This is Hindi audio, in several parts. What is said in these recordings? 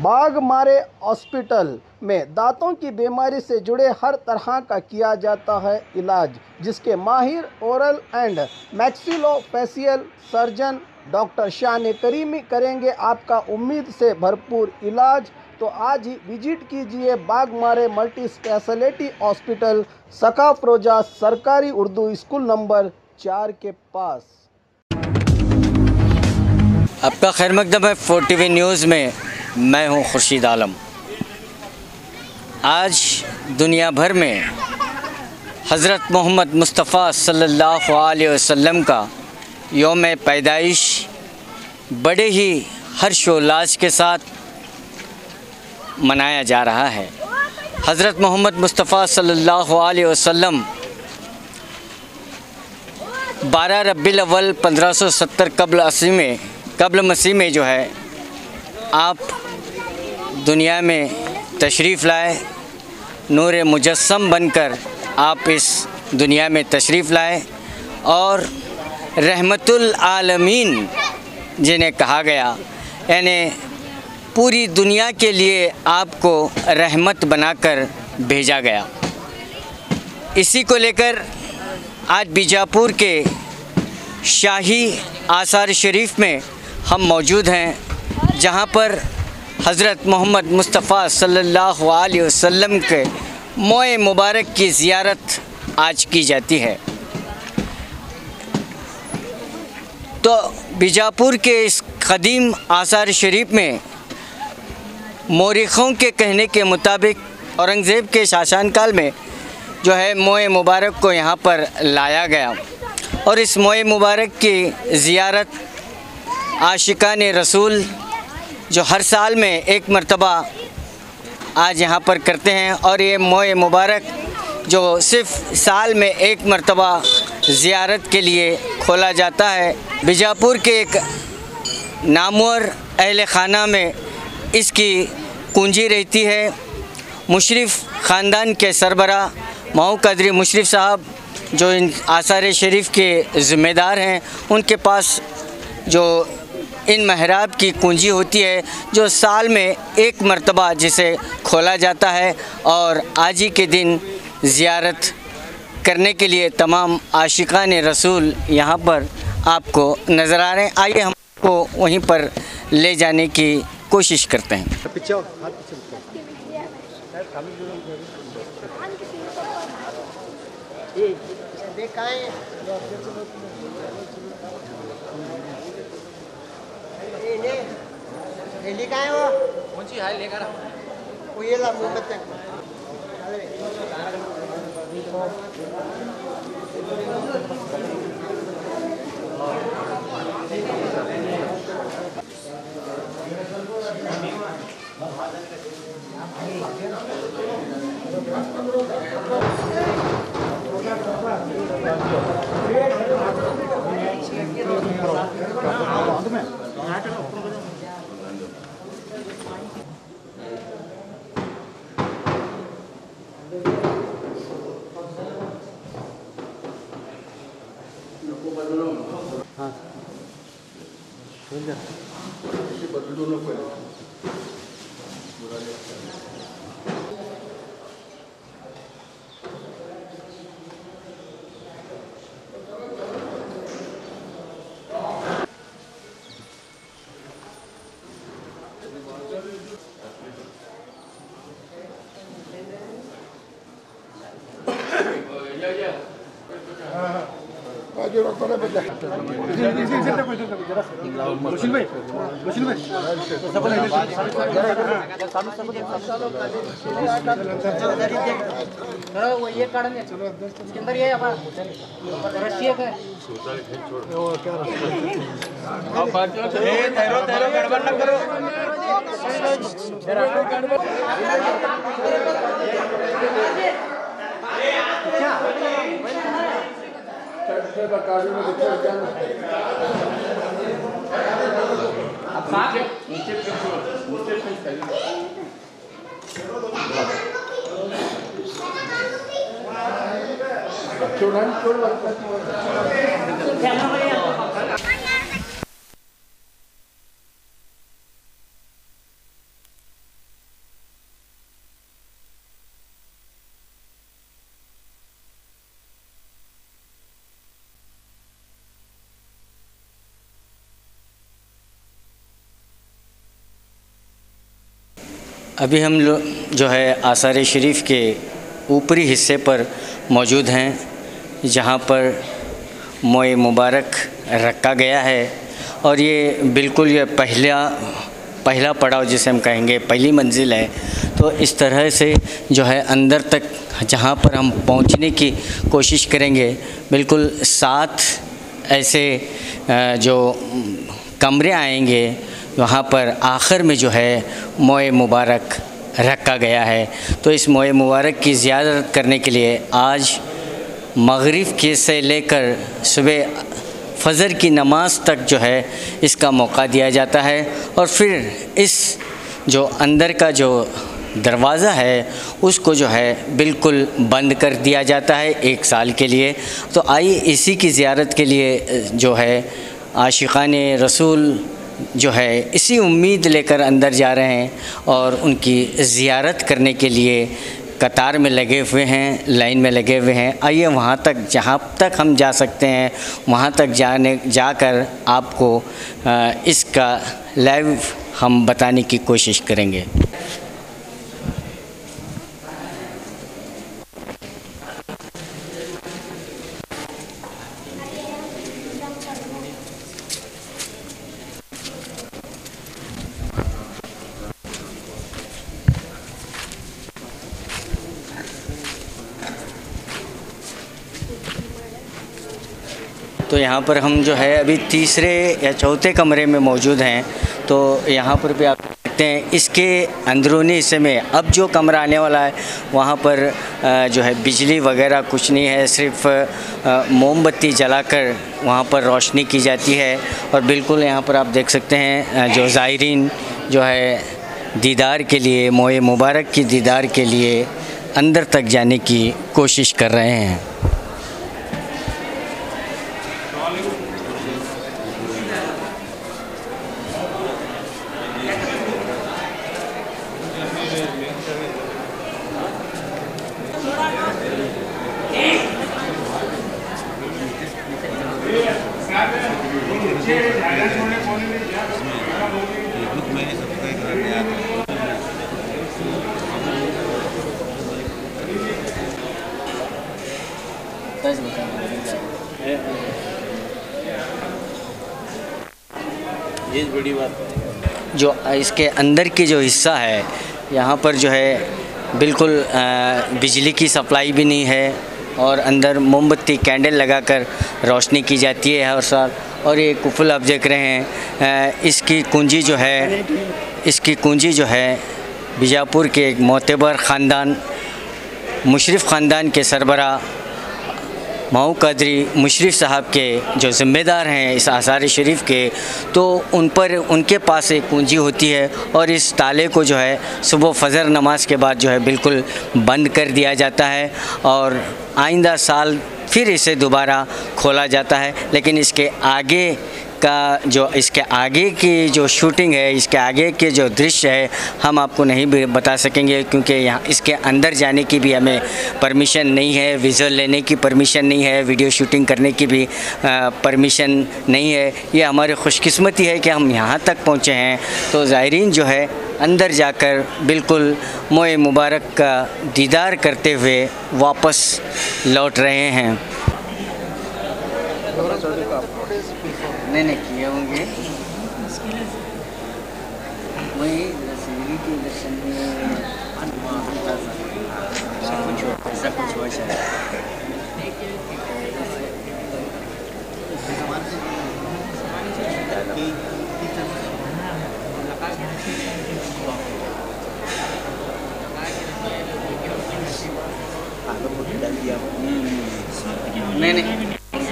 बाघमारे हॉस्पिटल में दांतों की बीमारी से जुड़े हर तरह का किया जाता है इलाज, जिसके माहिर oral and maxillofacial surgeon doctor Shan Karimi करेंगे आपका उम्मीद से भरपूर इलाज। तो आज ही विजिट कीजिए बाघमारे मल्टी स्पेशलिटी हॉस्पिटल, सकाफरोजा सरकारी उर्दू स्कूल नंबर 4 के पास। आपका खैर मकदम है 4TV न्यूज़ में। मैं हूं खुर्शीद आलम। आज दुनिया भर में हज़रत मोहम्मद मुस्तफ़ा सल्लल्लाहु अलैहि वसल्लम का यौम पैदाइश बड़े ही हर्षोल्लास के साथ मनाया जा रहा है। हज़रत मोहम्मद मुस्तफ़ा सल्लल्लाहु अलैहि वसल्लम 12 रबीउल अव्वल 1570 कब्ल मसीह में जो है आप दुनिया में तशरीफ़ लाए। नूर मुजस्सम बनकर आप इस दुनिया में तशरीफ़ लाए और रहमतुल आलमीन जिन्हें कहा गया, यानी पूरी दुनिया के लिए आपको रहमत बनाकर भेजा गया। इसी को लेकर आज बीजापुर के शाही आसार शरीफ में हम मौजूद हैं, जहां पर हज़रत मोहम्मद मुस्तफ़ा सल्लल्लाहु अलैहि वसल्लम के मोए मुबारक की ज़ियारत आज की जाती है। तो बीजापुर के इस क़दीम आसार शरीफ में मौरिख़ों के कहने के मुताबिक औरंगज़ेब के शासनकाल में जो है मोए मुबारक को यहाँ पर लाया गया और इस मोए मुबारक की ज़ियारत आशिकान रसूल जो हर साल में एक मरतबा आज यहाँ पर करते हैं। और ये मोए मुबारक जो सिर्फ़ साल में एक मरतबा ज़ियारत के लिए खोला जाता है। बीजापुर के एक नामवर अहले खाना में इसकी कुंजी रहती है। मुशरिफ़ ख़ानदान के सरबरा मऊ क़दरी मुशरिफ़ साहब जो इन आसार शरीफ के ज़िम्मेदार हैं, उनके पास जो इन महराब की कुंजी होती है जो साल में एक मरतबा जिसे खोला जाता है। और आज ही के दिन ज़ियारत करने के लिए तमाम आशिकान रसूल यहाँ पर आपको नज़र आ रहे हैं। आइए हम आपको वहीं पर ले जाने की कोशिश करते हैं। अभी हम लोग जो है आसार शरीफ के ऊपरी हिस्से पर मौजूद हैं, जहाँ पर मोए मुबारक रखा गया है। और ये बिल्कुल ये पहला पड़ाव जिसे हम कहेंगे, पहली मंजिल है। तो इस तरह से जो है अंदर तक जहाँ पर हम पहुँचने की कोशिश करेंगे, बिल्कुल 7 ऐसे जो कमरे आएंगे, वहाँ पर आखिर में जो है मोए मुबारक रखा गया है। तो इस मोए मुबारक की ज़ियारत करने के लिए आज मगरिब के से लेकर सुबह फजर की नमाज तक जो है इसका मौका दिया जाता है। और फिर इस जो अंदर का जो दरवाज़ा है उसको जो है बिल्कुल बंद कर दिया जाता है 1 साल के लिए। तो आइए इसी की ज़ियारत के लिए जो है आशिक़ान रसूल जो है इसी उम्मीद लेकर अंदर जा रहे हैं और उनकी ज़ियारत करने के लिए कतार में लगे हुए हैं, लाइन में लगे हुए हैं। आइए वहाँ तक, जहाँ तक हम जा सकते हैं वहाँ तक जाकर आपको इसका लाइव हम बताने की कोशिश करेंगे। तो यहाँ पर हम जो है अभी तीसरे या चौथे कमरे में मौजूद हैं। तो यहाँ पर भी आप देखते हैं इसके अंदरूनी हिस्से में अब जो कमरा आने वाला है वहाँ पर जो है बिजली वगैरह कुछ नहीं है, सिर्फ मोमबत्ती जलाकर वहाँ पर रोशनी की जाती है। और बिल्कुल यहाँ पर आप देख सकते हैं जो ज़ायरीन जो है दीदार के लिए, मोए मुबारक की दीदार के लिए अंदर तक जाने की कोशिश कर रहे हैं। ये बड़ी बात जो इसके अंदर की जो हिस्सा है यहाँ पर जो है बिल्कुल बिजली की सप्लाई भी नहीं है और अंदर मोमबत्ती कैंडल लगाकर रोशनी की जाती है हर साल। और ये कुफल आप देख रहे हैं, इसकी कुंजी जो है बीजापुर के एक मोतबर ख़ानदान मुशर्रफ ख़ानदान के सरबरा माऊ कादरी मुशर्रफ साहब के जो ज़िम्मेदार हैं इस आसार शरीफ के, तो उनके पास एक कुंजी होती है और इस ताले को जो है सुबह फजर नमाज के बाद जो है बिल्कुल बंद कर दिया जाता है और आइंदा साल फिर इसे दोबारा खोला जाता है। लेकिन इसके आगे की जो शूटिंग है, इसके आगे के जो दृश्य है हम आपको नहीं भी बता सकेंगे, क्योंकि यहाँ इसके अंदर जाने की भी हमें परमिशन नहीं है, विज़ुअल लेने की परमिशन नहीं है, वीडियो शूटिंग करने की भी परमिशन नहीं है। ये हमारी खुशकिस्मती है कि हम यहाँ तक पहुँचे हैं। तो ज़ायरीन जो है अंदर जाकर बिल्कुल मोए मुबारक का दीदार करते हुए वापस लौट रहे हैं। नहीं किए होंगे वही के दर्शन में ऐसा कुछ हुआ शायद। नहीं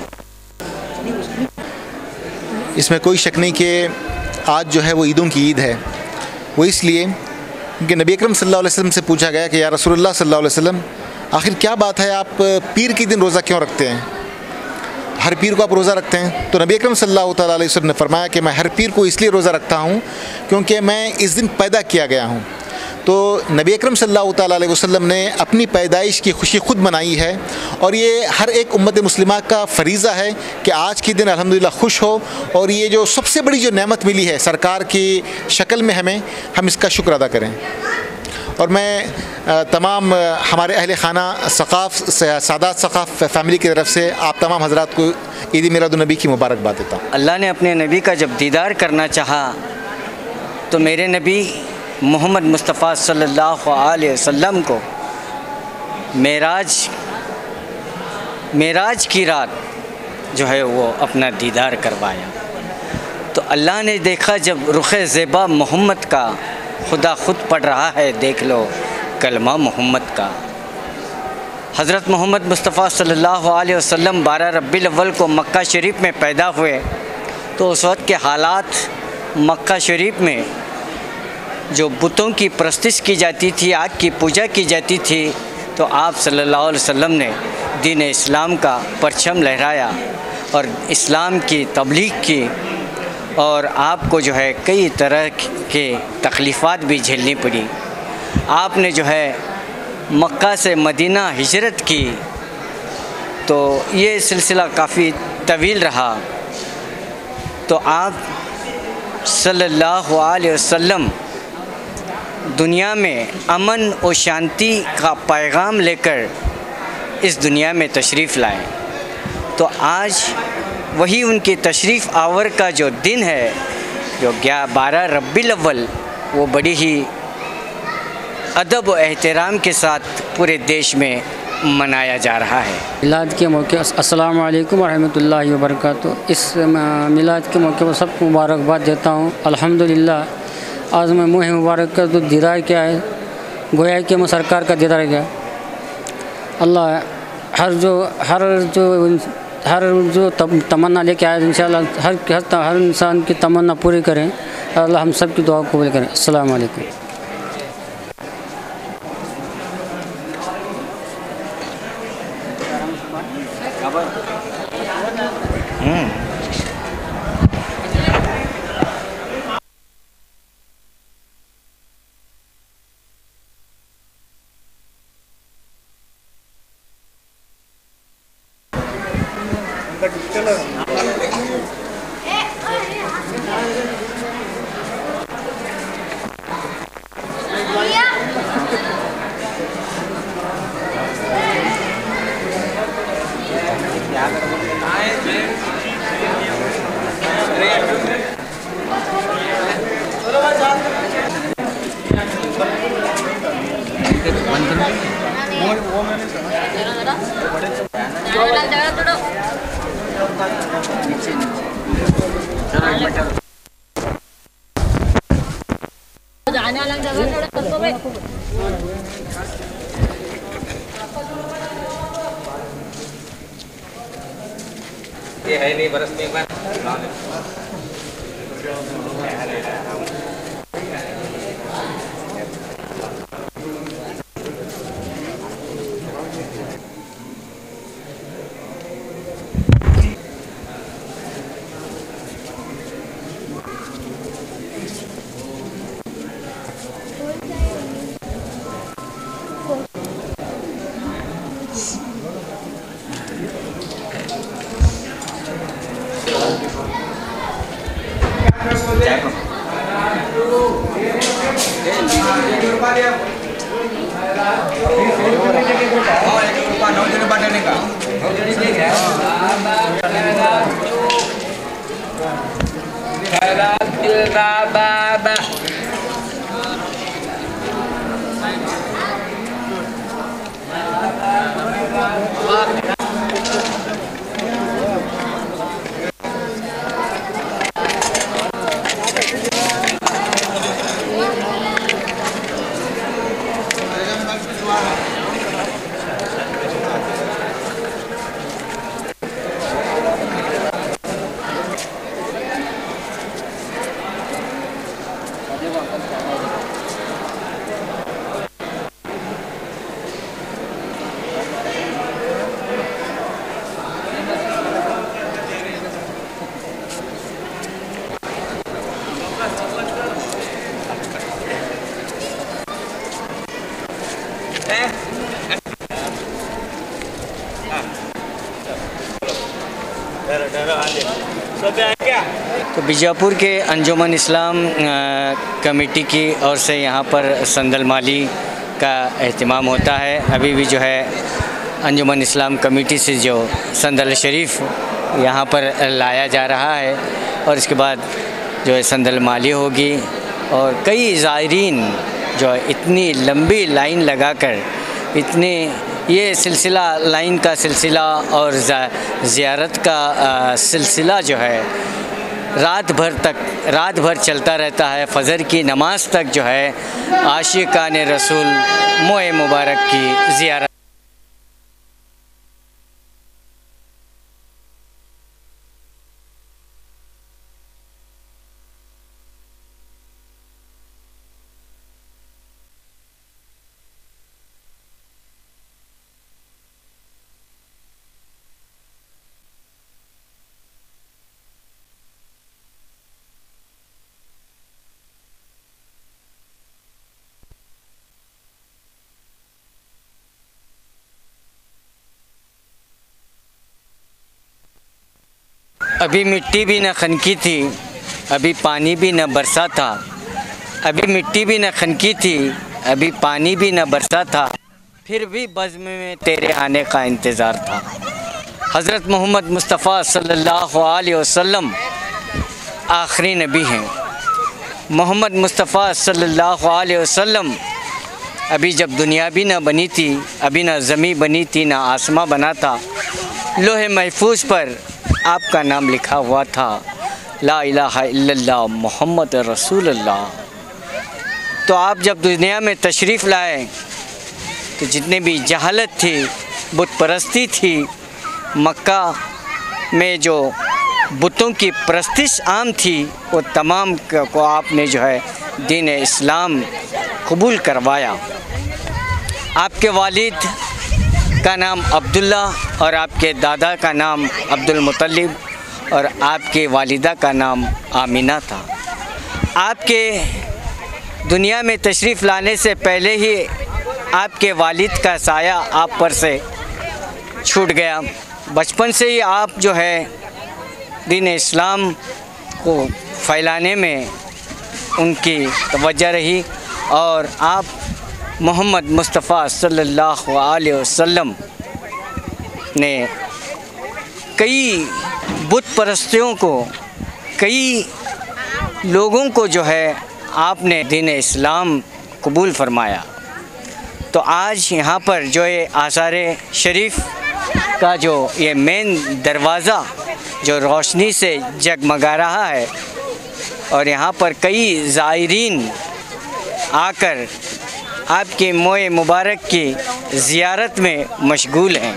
इसमें कोई शक नहीं कि आज जो है वो ईदों की ईद है। वो इसलिए क्योंकि नबी अकरम सल्लल्लाहु अलैहि वसल्लम से पूछा गया कि या रसूलुल्लाह सल्लल्लाहु अलैहि वसल्लम, आखिर क्या बात है, आप पीर के दिन रोज़ा क्यों रखते हैं, हर पीर को आप रोज़ा रखते हैं? तो नबी अकरम सल्लल्लाहु अलैहि वसल्लम ने फरमाया कि मैं हर पीर को इसलिए रोज़ा रखता हूँ क्योंकि मैं इस दिन पैदा किया गया हूँ। तो नबी अकरम सल्लल्लाहु अलैहि वसल्लम ने अपनी पैदाइश की खुशी खुद मनाई है और ये हर एक उम्मत मुस्लिमा का फ़रीज़ा है कि आज के दिन अल्हम्दुलिल्लाह खुश हो। और ये जो सबसे बड़ी जो नेमत मिली है सरकार की शक्ल में हमें, हम इसका शुक्र अदा करें। और मैं तमाम हमारे अहले खाना सक़ाफ़ सादात सक़ाफ़ फ़ैमिली की तरफ से आप तमाम हज़रात को ईद मिलादुन्नबी की मुबारकबाद देता हूँ। अल्लाह ने अपने नबी का जब दीदार करना चाहा तो मेरे नबी मोहम्मद मुस्तफ़ा सल्लल्लाहु अलैहि वसल्लम को मेराज की रात जो है वो अपना दीदार करवाया। तो अल्लाह ने देखा जब रुख़ ज़ेबा मोहम्मद का खुदा खुद पढ़ रहा है, देख लो कलमा मोहम्मद का। हज़रत मोहम्मद मुस्तफ़ा सल्लल्लाहु अलैहि वसल्लम 12 रब्बिल अव्वल को मक्का शरीफ में पैदा हुए, तो उस वक्त के हालात मक्का शरीफ में जो बुतों की परस्तिश की जाती थी, आग की पूजा की जाती थी, तो आप सल्लल्लाहु अलैहि वसल्लम ने दीन इस्लाम का परचम लहराया और इस्लाम की तबलीग की, और आपको जो है कई तरह के तकलीफ़ात भी झेलनी पड़ी। आपने जो है मक्का से मदीना हिजरत की, तो ये सिलसिला काफ़ी तवील रहा। तो आप सल्लल्लाहु अलैहि वसल्लम दुनिया में अमन और शांति का पैगाम लेकर इस दुनिया में तशरीफ़ लाए। तो आज वही उनकी तशरीफ़ आवर का जो दिन है, जो 12 रब्बिल अव्वल, वो बड़ी ही अदब व एहतराम के साथ पूरे देश में मनाया जा रहा है। मिलाद के मौके अस्सलामु अलैकुम रहमतुल्लाहि व बरकातुहू। इस मिलाद के मौके पर सबको मुबारकबाद देता हूँ। अल्हम्दुलिल्लाह आज मैं मुँह मुबारक का तो दीदार किया है, गोया कि मैं सरकार का दीदार किया। अल्लाह हर जो तमन्ना लेके आए इंशाअल्लाह हर इंसान की तमन्ना पूरी करें। अल्लाह हम सब की दुआ कबूल करें। अस्सलामु अलैकुम। ये है नहीं बरस में एक बार तो बीजापुर के अंजुमन इस्लाम कमेटी की ओर से यहाँ पर संदल माली का एहतमाम होता है। अभी भी जो है अंजुमन इस्लाम कमेटी से जो संदल शरीफ यहाँ पर लाया जा रहा है और इसके बाद जो है संदल माली होगी और कई ज़ायरीन जो है इतनी लंबी लाइन लगाकर इतने ये सिलसिला लाइन का सिलसिला और ज़ियारत का सिलसिला जो है रात भर चलता रहता है। फ़जर की नमाज तक जो है आशिकान रसूल मोए मुबारक की ज़ियारत। अभी मिट्टी भी न खनकी थी, अभी पानी भी न बरसा था। अभी मिट्टी भी न खनकी थी, अभी पानी भी न बरसा था, फिर भी बज़्म में तेरे आने का इंतज़ार था। हज़रत मोहम्मद मुस्तफ़ा सल्लल्लाहु अलैहि वसल्लम आखिरी नबी हैं। मोहम्मद मुस्तफ़ा सल्लल्लाहु अलैहि वसल्लम अभी जब दुनिया भी न बनी थी, अभी न ज़मीं बनी थी, न आसमां बना था, लोहे महफूज पर आपका नाम लिखा हुआ था, ला इलाहा इल्लल्लाह मोहम्मद रसूलुल्लाह। तो आप जब दुनिया में तशरीफ़ लाए तो जितने भी जहालत थी, बुत परस्ती थी, मक्का में जो बुतों की परस्तिश आम थी, वो तमाम को आपने जो है दीन इस्लाम कबूल करवाया। आपके वालिद का नाम अब्दुल्ला और आपके दादा का नाम अब्दुल मुत्तलिब और आपके वालिदा का नाम आमिना था। आपके दुनिया में तशरीफ़ लाने से पहले ही आपके वालिद का साया आप पर से छूट गया। बचपन से ही आप जो है दीन इस्लाम को फैलाने में उनकी तवज्जो रही और आप मोहम्मद मुस्तफ़ा सल्लल्लाहु अलैहि वसल्लम ने कई बुत परस्तियों को, कई लोगों को जो है आपने दीन इस्लाम कबूल फरमाया। तो आज यहाँ पर जो ये आसारे शरीफ का जो ये मेन दरवाज़ा जो रोशनी से जगमगा रहा है और यहाँ पर कई ज़ायरीन आकर आपके मोए मुबारक की ज़ियारत में मशगूल हैं।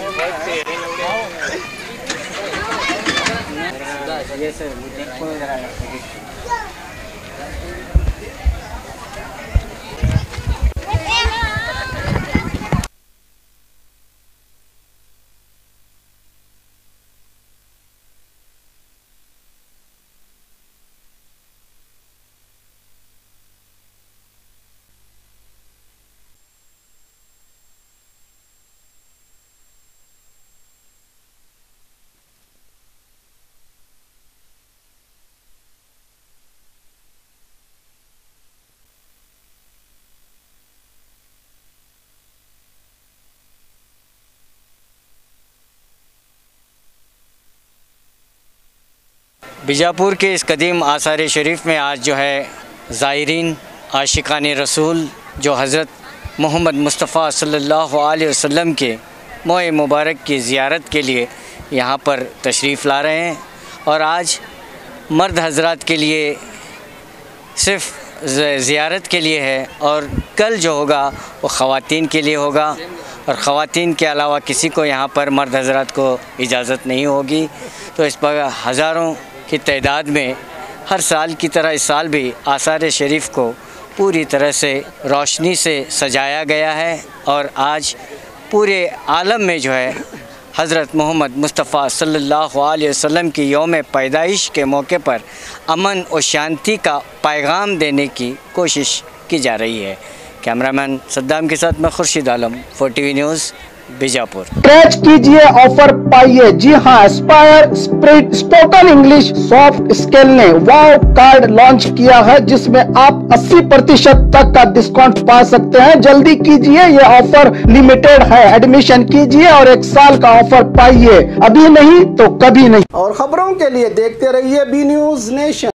बीजापुर के इस कदीम आसार शरीफ में आज जो है ज़ायरीन आशिकान रसूल जो हज़रत मोहम्मद मुस्तफ़ा सल्लल्लाहु अलैहि वसल्लम के मोए मुबारक की ज़ियारत के लिए यहाँ पर तशरीफ़ ला रहे हैं। और आज मर्द हज़रात के लिए सिर्फ़ ज़ियारत के लिए है और कल जो होगा वो ख़वातीन के लिए होगा और ख़वातीन के अलावा किसी को यहाँ पर मर्द हज़रात को इजाज़त नहीं होगी। तो इस पर हज़ारों की तादाद में हर साल की तरह इस साल भी आसार शरीफ को पूरी तरह से रोशनी से सजाया गया है और आज पूरे आलम में जो है हज़रत मोहम्मद मुस्तफ़ा सल्लल्लाहु अलैहि वसल्लम की यौम पैदाइश के मौके पर अमन और शांति का पैगाम देने की कोशिश की जा रही है। कैमरामैन सद्दाम के साथ मैं Khurshid Alam, 4TV news, Bijapur. Scratch कीजिए, ऑफर पाइए। जी हाँ, aspire spoken English soft skill ने वाव कार्ड लॉन्च किया है, जिसमें आप 80% तक का डिस्काउंट पा सकते हैं। जल्दी कीजिए, ये ऑफर लिमिटेड है। एडमिशन कीजिए और 1 साल का ऑफर पाइए, अभी नहीं तो कभी नहीं। और खबरों के लिए देखते रहिए बी न्यूज नेशन।